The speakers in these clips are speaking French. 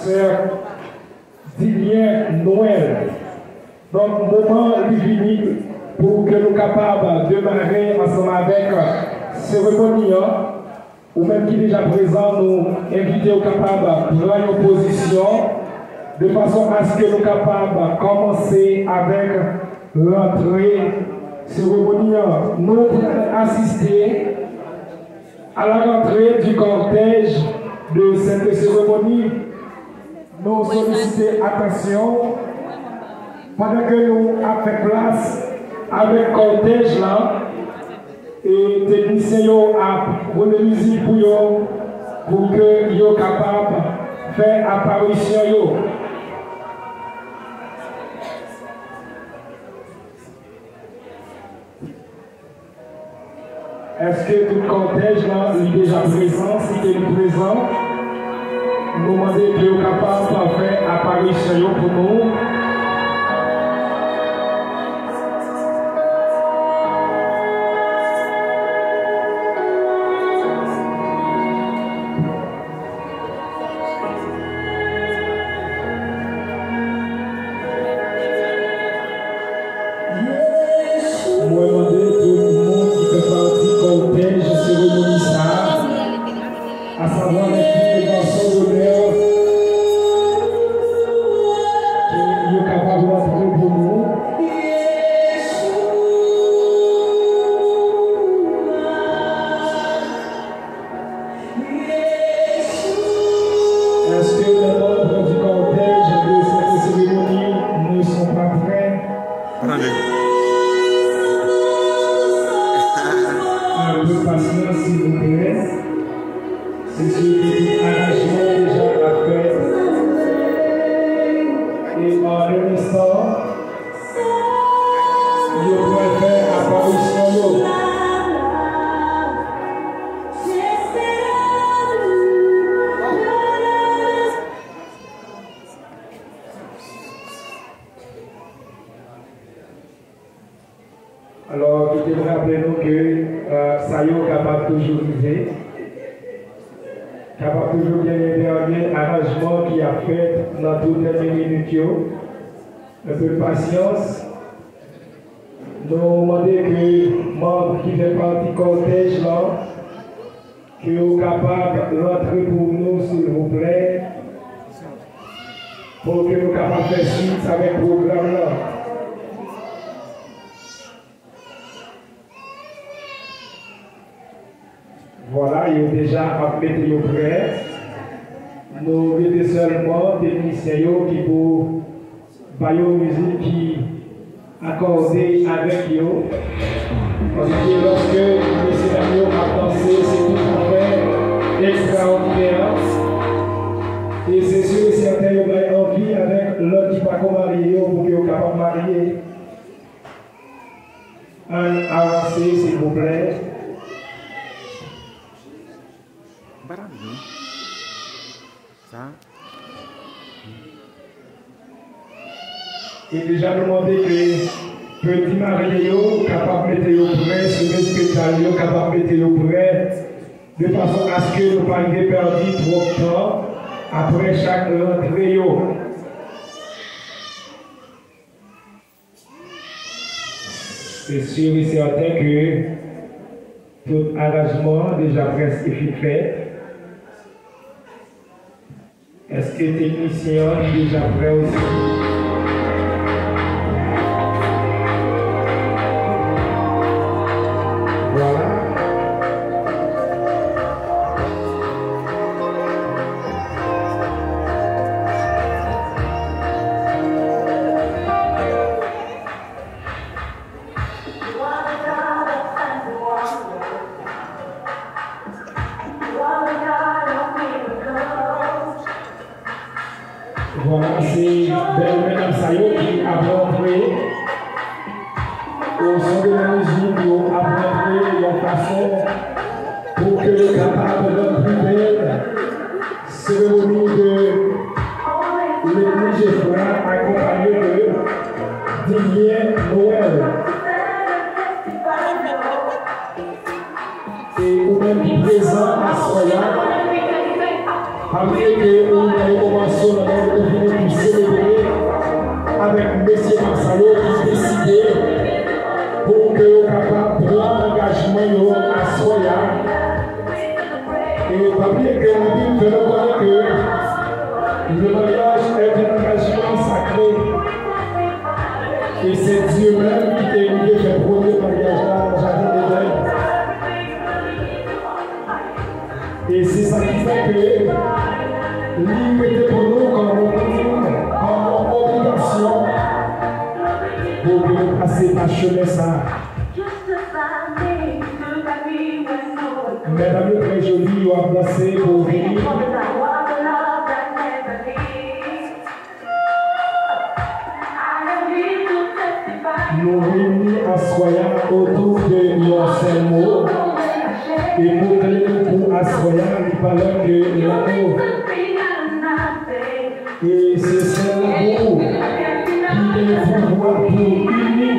sœur Dilien Noël. Donc, moment est venu pour que nous soyons capables de démarrer ensemble avec cérémonie, ou même qui est déjà présent, nous inviter aux capables de prendre une position de façon à ce que nous soyons capables de commencer avec l'entrée cérémonie. Nous pouvons assister à la rentrée du cortège de cette cérémonie. Nous sollicitons attention pendant que nous avons fait place avec le cortège là et les techniciens ont remis musique pour que ils soient capables de faire apparition. Est-ce que tout le cortège là est déjà présent? Si il est présent, nous demandons que vous soyez capable de faire apparition pour nous. Alors, je devrais rappeler nous que ça y est capable de toujours viser, capable de toujours bien intervenir, arrangement qui a fait dans toutes les minutes, un peu de patience. Nous demandons que les membres qui font partie du cortège là, qui sont capables de rentrer pour nous, s'il vous plaît, pour que nous soyons capables de faire suite avec le programme là. Voilà, il est déjà à mettre prêt. Nous mettons seulement des techniciens qui pour faire musique qui accordée avec eux. Parce que lorsque les scénarios ont dansé, c'est tout à fait extraordinaire. Et c'est sûr et certain qu'ils ont envie avec l'autre qui pas marié pour qu'ils soient capables de marier. Avancez, s'il vous plaît. Et déjà demandé que petit marié capable de mettre prêt, ce respectable capable de mettre prêt, de façon à ce que nous ne pas perdu trop de temps après chaque rentrée. C'est sûr et certain que tout arrangement déjà presque fait. Est-ce que les techniciens sont déjà prêts aussi? Voilà. Voilà, c'est Madame Sayo qui a rentré au son de la musique, qui a rentré de façon pour que le capable de plus belle cérémonie de l'église Geoffroy accompagné de Dilien Noël. Et ou même présent à Soya, après que nous avons commencé Le mariage est un engagement sacré. Et c'est Dieu même qui t'a élevé le premier mariage là dans le jardin d'Éden. Et c'est ça qui fait que l'île était pour nous comme obligation pour nous passer par chemin ça. Mesdames, très jolies, on va passer pour venir. Nous réunir en soyant autour de nos seul mot et pour assoyant les paroles de l'amour. Et c'est ce amour qui est pouvoir pour unir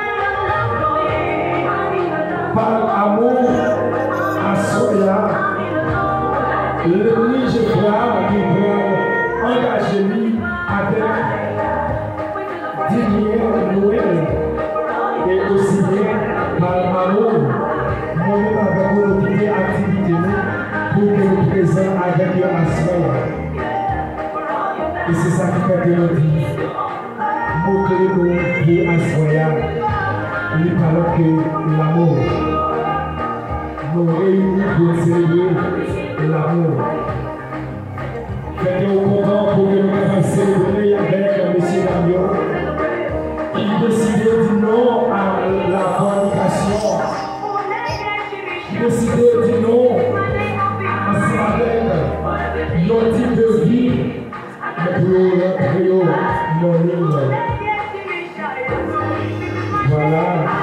par amour assoyant l'ennemi je frappe qui veut engager lui avec dernière Noël et aussi bien par amour moi-même avec mon activité pour que nous présents avec eux assoyant. Et c'est ça qui fait que nous disons, montrer-nous pour assoyant les paroles que l'amour. Nous réunissons pour célébrer l'amour. Faites-nous content pour que nous puissions célébrer avec M. Damion qui décidait de dire non à la fornication, qui décidait de dire non avec nos types de vie. Voilà.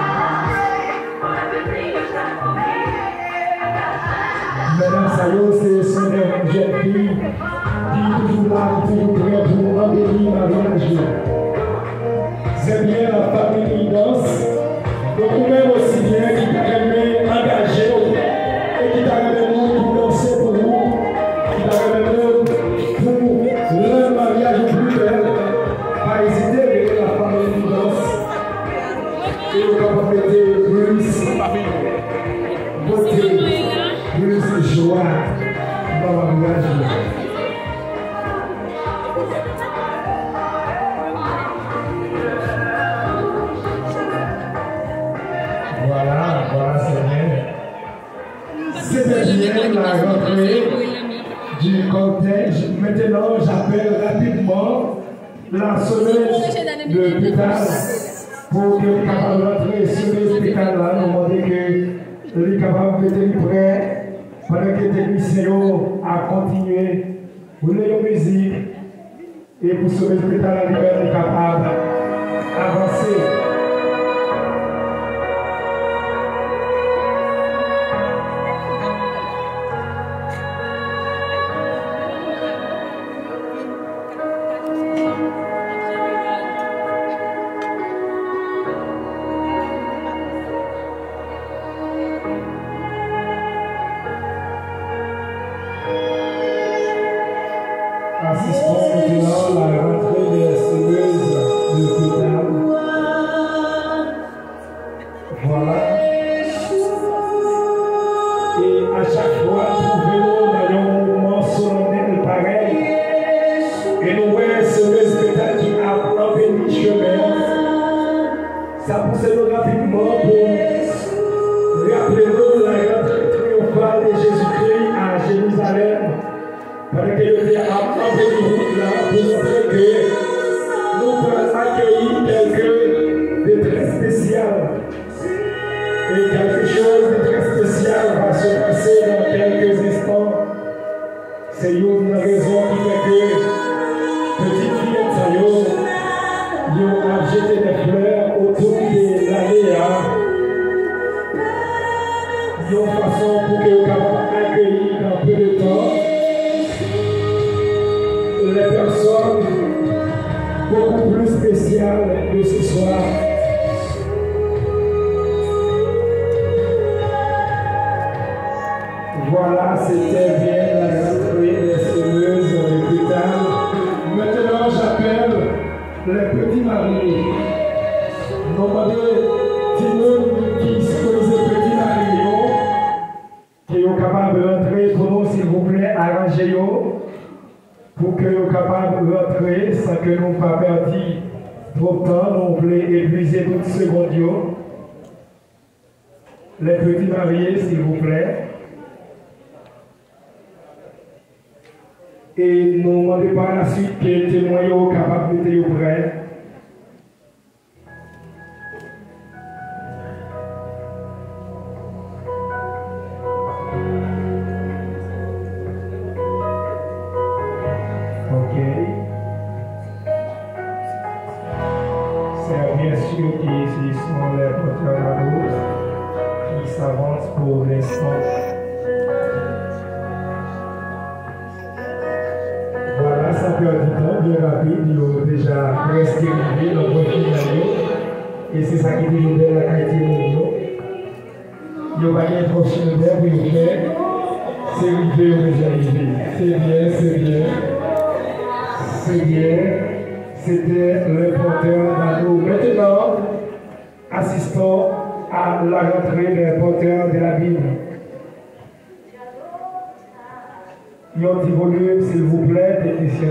Mesdames, c'est son jeune fille qui est toujours là, toujours prêt pour embellir ma mariage. C'est bien la famille qui danse. Donc, vous-même aussi bien qui t'a aimé engager et qui t'a aimé nous qui danser pour vous, qui t'a aimé nous pour le mariage plus belle. Pas hésiter avec la famille qui danse. Et on va fêter plus beauté, plus joie dans la mariage. Voilà, c'est bien. C'était bien la rentrée du cortège. Maintenant, j'appelle rapidement la semaine de pétale pour que les capables de rentrer sur les pétales là, nous demander que les capables de prêts pendant que les techniciens a continué pour les musique et pour sauver le pétale à l'hiver, capable d'avancer. Assistons maintenant la rentrée des semeuses de pétales. Voilà. Et à chaque fois, trouvez-nous dans un moment solennel pareil. Et nous voyons semeuses pétales qui apprend béni chemin. Ça pousse nous rapidement pour rappeler-nous la rentrée triomphale de Jésus-Christ à Jérusalem. Parce que le Dieu a envoyé nous là pour montrer que nous pouvons accueillir quelque de très spécial. Et quelque chose de très spécial va se passer dans quelques instants. C'est une raison qui fait que petite fille a jeté des fleurs autour de l'aléa. D'une façon pour que nous puissions accueillir dans peu de temps les personnes beaucoup plus spéciales de ce soir. Voilà, c'était bien la rentrée des semeuses de pétales. Maintenant, j'appelle les petits mariés. Demandez, dis-nous qui sont les petits mariés qui sont capables de rentrer pour nous, s'il vous plaît, arrangez-vous. Pour pour que nous soyons capables de rentrer sans que nous ne pas perdu trop de temps, nous voulons épuiser toutes secondes. Les petits mariés, s'il vous plaît. Et nous demandons par la suite que les témoins soient capables de être prêts. C'est bien sûr qu'ici sont les porteurs d'adultes qui s'avancent pour l'instant. Voilà, ça perd du temps, bien rapide, ils ont déjà presque arrivé dans le point final. Et c'est ça qui dit de la qualité de il n'y a pas de prochaine idée pour nous faire. C'est arrivé ou déjà arrivé. C'est bien, c'est bien. C'est bien. C'était le porteur d'anneau. Maintenant, assistons à la rentrée des porteurs de la Bible. Il y a un petit volume, s'il vous plaît, technicien.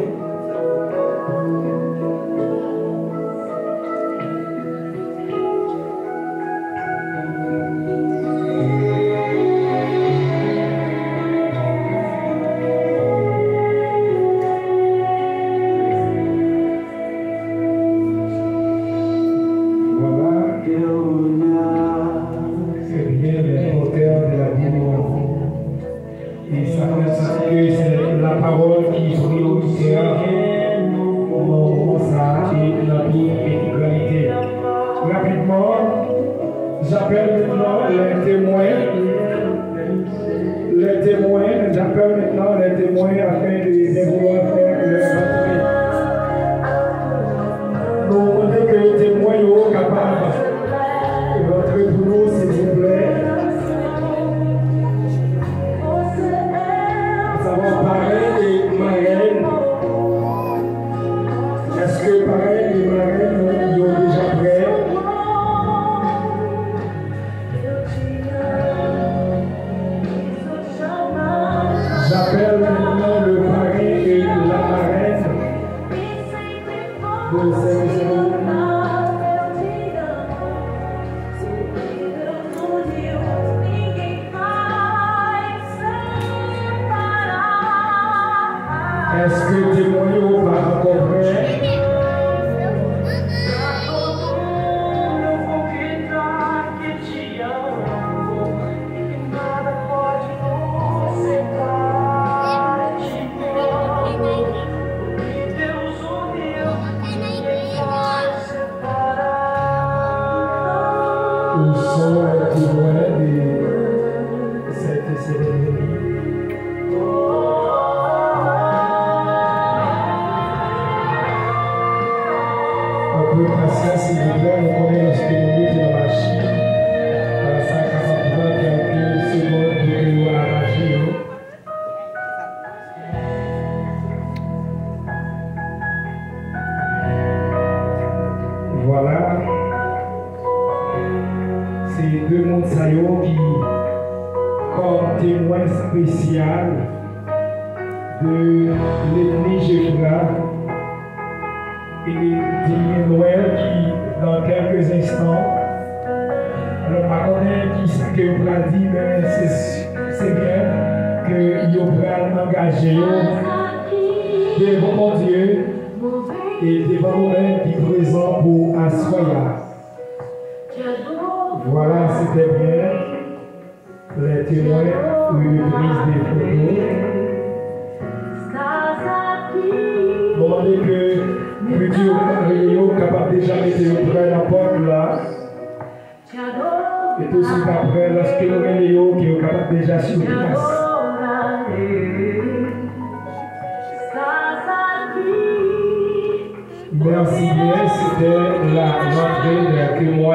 Merci bien, c'était la rentrée des témoins.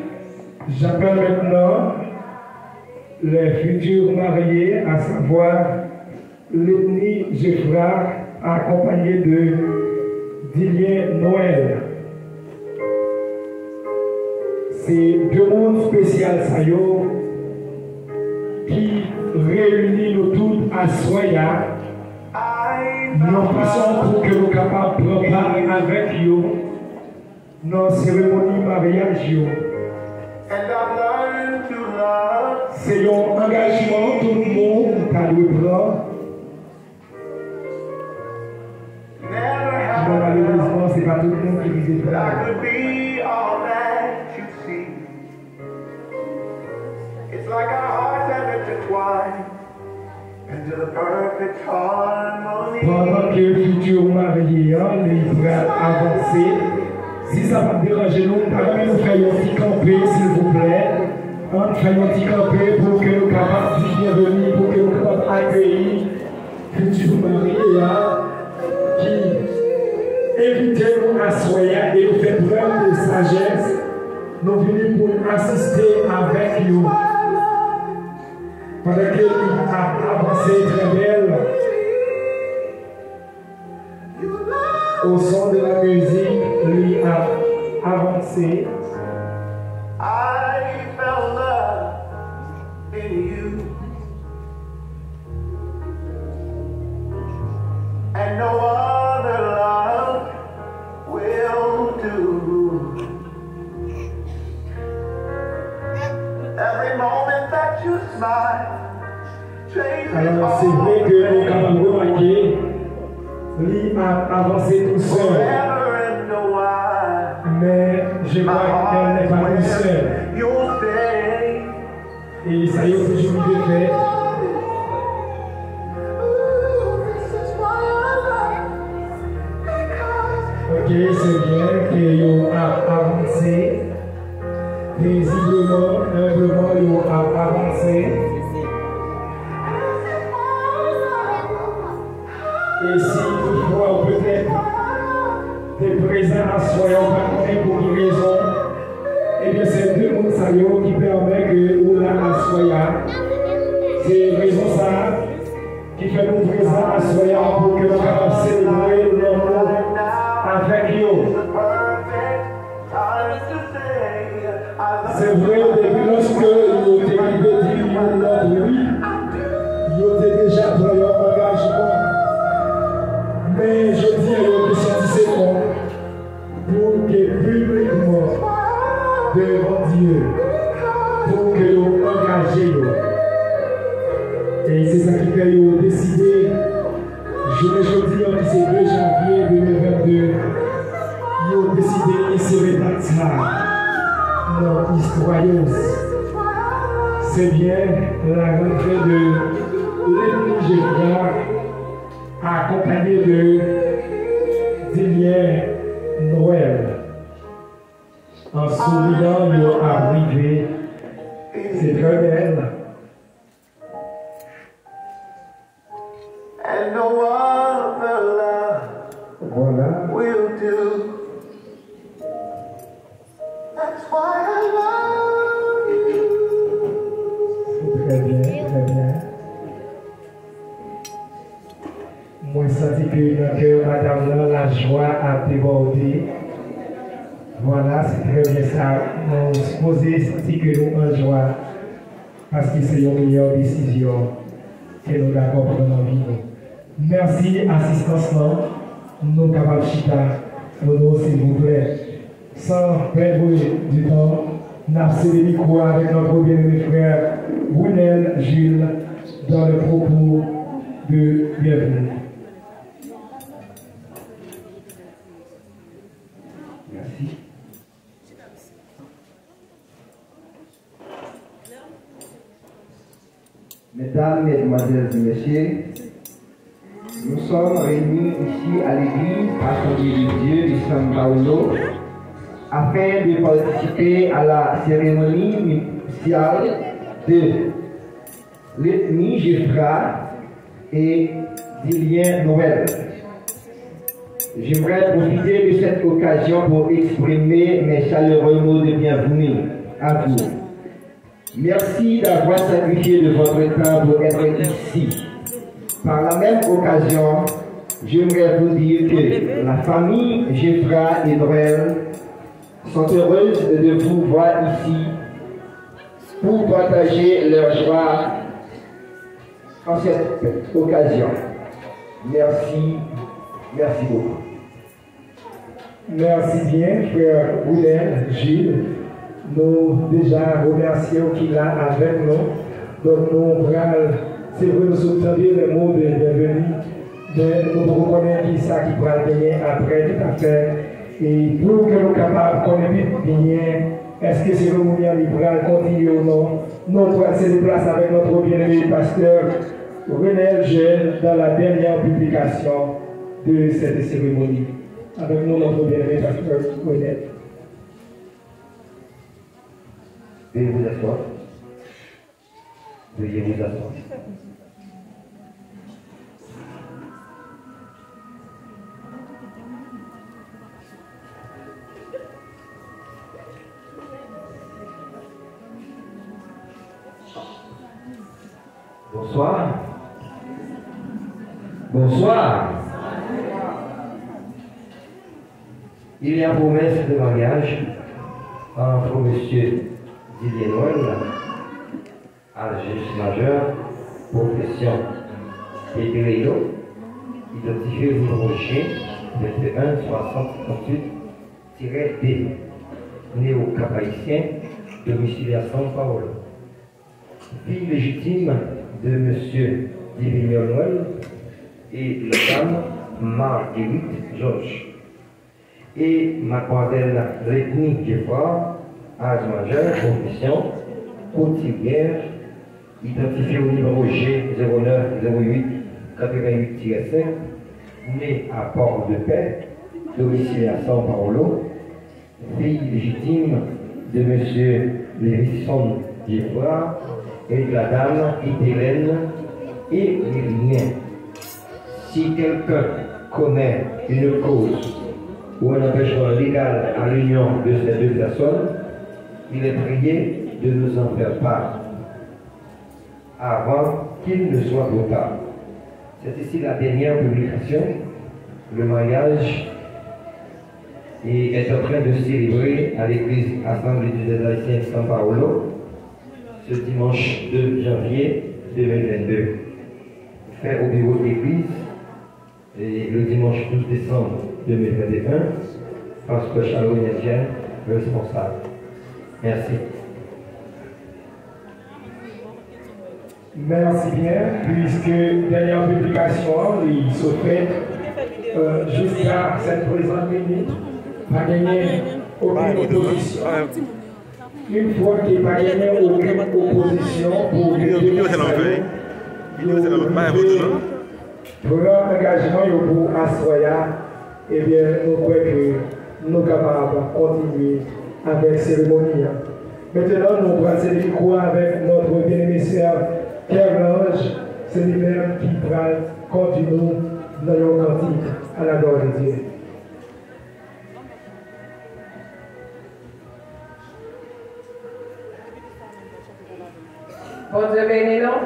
J'appelle maintenant les futurs mariés, à savoir l'ethnie Geoffra, accompagné de Dilien Noël. C'est deux mondes spéciaux qui réunissent nous tous à Soya Nous prions pour que nous capables de prendre part avec vous dans la cérémonie mariage. C'est un engagement tout le monde qui doit prendre. Mais malheureusement, ce n'est pas tout le monde qui vise le It's like our hearts have intertwined into the perfect harmony. Pendant que le futur marié, il pourra avancer. Si ça va déranger nous, nous faisons un petit campé, s'il vous plaît. On fait un petit campé pour que nous capables de bienvenue, pour que nous capables d'accueillir le futur marié qui évite nous assoyer et nous fait preuve de sagesse. Nous venons pour assister avec nous. Pendant qu'il a avancé très belle, au son de la musique, lui a avancé. I fell love in you, and no other love will do. Every moment that you smile. Alors c'est vrai que nous avons remarqué, lui a avancé tout seul. Mais je vois qu'elle n'est pas tout seul. Et ça y est, que je lui ai fait. Ok, c'est bien qu'il a avancé. Paisiblement, humblement, il a avancé. Et si toutefois peut-être t'es présent à soyons pas pour une raison, eh bien c'est deux mondes qui permettent que nous la soyons. C'est raison ça qui fait nous présents à soyons pour que nous puissions célébrer l'amour avec nous. C'est vrai, depuis lorsque nous t'es arrivé à dire notre oui, nous t'es déjà dans leur engagement. Mais je dis à eux que c'est bon pour que publiquement devant Dieu, pour que nous engagions. Et c'est ça qui fait nous décider. Je dis que c'est 2 janvier 2022, nous avons décidé d'insérer ça dans l'histoire. C'est bien la rentrée de l'Église accompagné de Dilien Noël. En souriant, il est arrivé. C'est très belle. Voilà. C'est très bien, très bien. Moi, je sens que dans le cœur, madame, la joie a débordé. Voilà, c'est très bien ça. On supposait sentir que nous en joie parce que c'est une meilleure décision que nous avons prise dans la vie. Merci, assistance. Nous sommes capables de chita pour nous, s'il vous plaît. Sans perdre du temps, nous avons cédé le micro avec notre bien-aimé frère Brunel Jules dans le propos de bienvenue. Merci. Mesdames, Mesdemoiselles et Messieurs, nous sommes réunis ici à l'église Assemblée de Dieu de San Paulo afin de participer à la cérémonie nuptiale de l'ethnie Geoffra et Dilien Noël. J'aimerais profiter de cette occasion pour exprimer mes chaleureux mots de bienvenue à vous. Merci d'avoir sacrifié de votre temps pour être ici. Par la même occasion, j'aimerais vous dire que la famille Geoffra et Noël sont heureuses de vous voir ici pour partager leur joie en cette occasion. Merci Merci beaucoup. Merci bien, frère Goulen, Gilles. Nous déjà remercions qu'il est avec nous. Donc nous c'est vrai, nous soutenons les mots de bienvenue, mais nous reconnaissons qui ça qui va gagner après tout à fait. Et pour que nous soyons capables de connaître bien, est-ce que c'est le mouvement libéral continue ou non, nous pourrons se déplacer avec notre bien-aimé pasteur René Jeune dans la dernière publication de cette cérémonie. Avec nous, notre bien-aimé pasteur René. Veuillez vous asseoir. Veuillez vous asseoir. Bonsoir. Bonsoir. Il y a promesse de mariage entre M. Didier Noël, âge majeur, profession Péperedo, identifié au numéro G 21 6058-D, né au Cap-Haïtien, domicilié à São Paulo. Fille légitime de M. Didier Noël et la dame Marguerite Georges. Et mademoiselle Letnie Geoffroy, âge majeur, profession, couturière, identifiée au numéro G0908-88-5, née à Port-de-Paix, domicilié à São Paulo, fille légitime de M. Lévisson Geoffroy et de la dame Hélène et Lilien. Si quelqu'un connaît une cause ou un empêchement légal à l'union de ces deux personnes, il est prié de nous en faire part avant qu'il ne soit trop tard. C'est ici la dernière publication. Le mariage est en train de se célébrer à l'église Assemblée des Haïtiens de São Paulo ce dimanche 2 janvier 2022. Fait au bureau de l'église et le dimanche 12 décembre 2021, Pasteur Charles Etienne, responsable. Merci. Merci bien, puisque dernière publication, il se fait jusqu'à cette présente minute, pas gagné aucune opposition. Une fois qu'il n'a pas gagné aucune opposition pour prendre engagement pour Assoya, eh bien, nous croyons que nous sommes capables de continuer avec la cérémonie. Maintenant, nous prenons le micro avec notre bien-aimé sœur Pierre-Lange, c'est lui-même qui va continuer dans nos cantiques à la gloire de Dieu. Bon Dieu béni nous.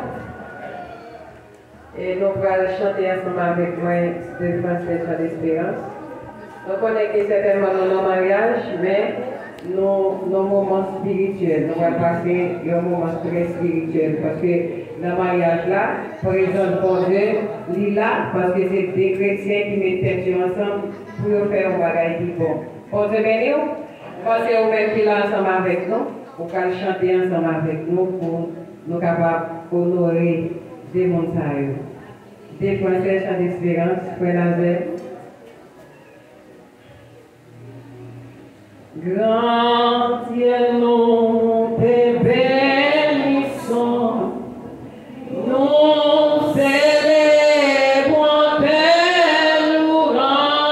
Et nous allons chanter ensemble avec moi de Français sur l'espérance. Nous connaissons certainement nos mariages, mais nos moments spirituels. Nous allons passer un moment très spirituel parce que le mariage là, présente bon Dieu, il est là parce que c'est des chrétiens qui mettent tête ensemble pour faire un bagage qui bon. Bon Dieu béni nous. Passez au même qui là ensemble avec nous, pour qu'elle chanter ensemble avec nous pour nous capables d'honorer des montagnes. Des Français sans espérance, frère Nazaire. Grand Dieu, nous te bénissons, nous célébrons tes louanges,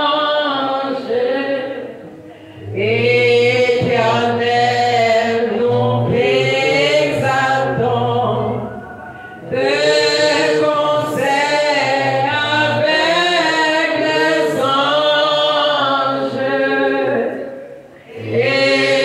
Éternel, nous t'exaltons, te concerne avec les anges.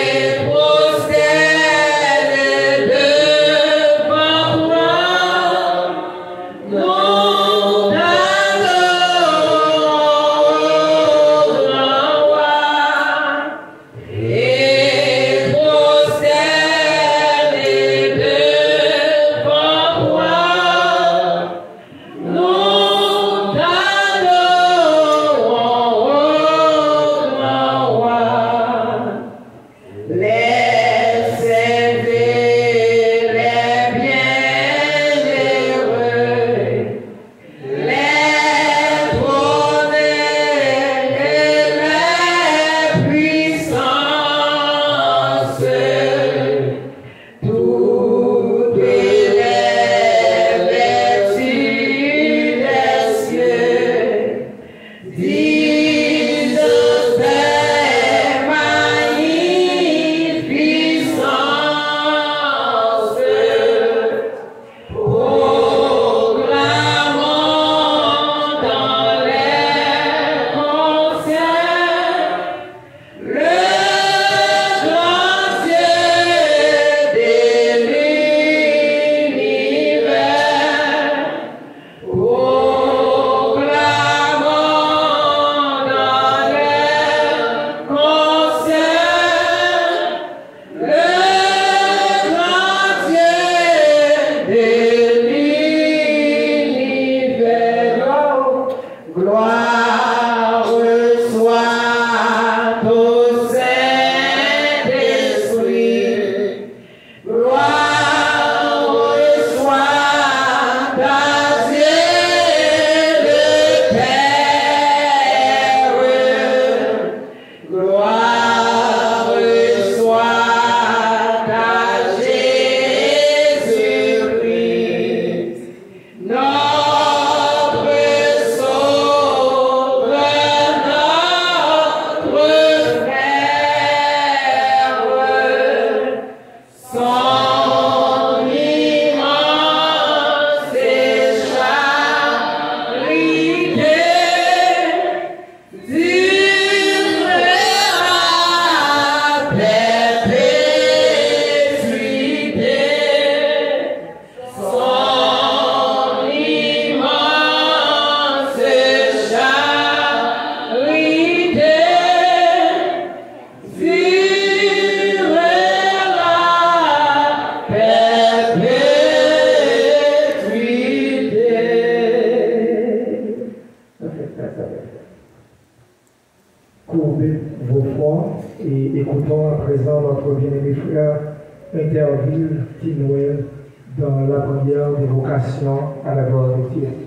courbez vos fronts et écoutons à présent notre bien-aimé frère Interville Tinouel dans la première d'évocation à la gloire de Dieu.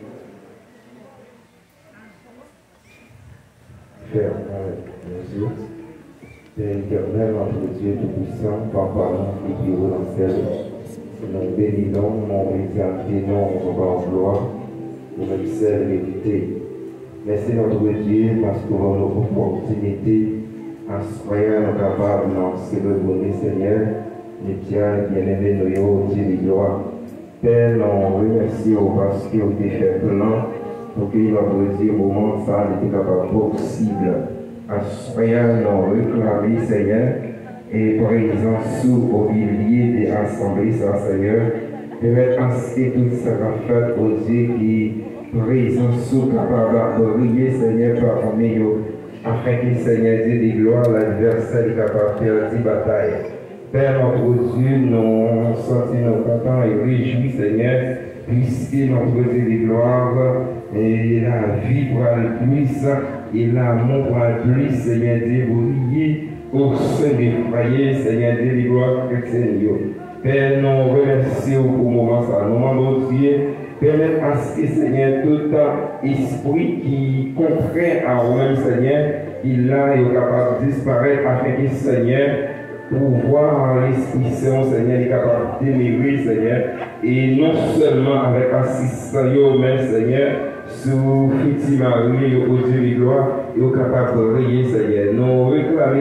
Père, Jésus, Père éternel, notre Dieu Tout-Puissant, Papa, et qui roule en ciel, nous bénissons, mon éternité, non, en gloire, nous même seul vérité. Merci notre Dieu parce que nous avons l'opportunité, en soyant capables de célébrer Seigneur, nous tiens bien aimé nous Dieu de gloire. Père, nous remercions parce que vous avez fait plan pour que notre Dieu, au moment ça n'était pas possible. En soyant nous réclamer Seigneur, et présent sous au milieu des assemblées, Seigneur, permettre à ce que tout ça va faire au Dieu qui présent sous capable de briller, Seigneur, parmi nous, afin que Seigneur Dieu de gloire, l'adversaire est capable de faire des batailles. Père notre Dieu, nous sentons nos contents et réjouis, Seigneur, puisque notre Dieu de gloire, et la vie pour aller plus, et l'amour pour aller plus, Seigneur Dieu, briller au sein des foyers, Seigneur Dieu de gloire, chrétien. Père, nous remercions pour le moment, ça. Nous demandons Dieu, permettre à ce que, Seigneur, tout esprit qui contraint à nous-mêmes, Seigneur, il a est capable de disparaître afin que, Seigneur, pouvoir l'Esprit Saint, Seigneur, est capable d'émigrer, Seigneur, et non seulement avec assistance, mais Seigneur, sous Fiti Marie, au Dieu de gloire, et au capable de rayer, Seigneur. Nous réclamons